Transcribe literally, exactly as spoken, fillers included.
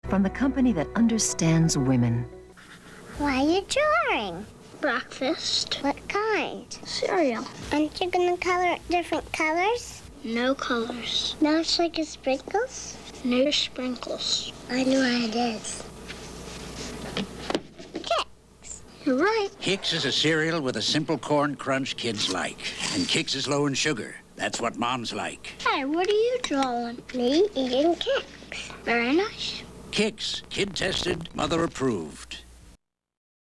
from the company that understands women. Why are you drawing? Breakfast. What kind? Cereal. Aren't you gonna color it different colors? No colors. Now it's like a sprinkles? No sprinkles. I know what it is. Kix. You're right. Kix is a cereal with a simple corn crunch kids like. And Kix is low in sugar. That's what moms like. Hey, what are you drawing? Me eating Kix. Very nice. Kix, kid tested, mother approved.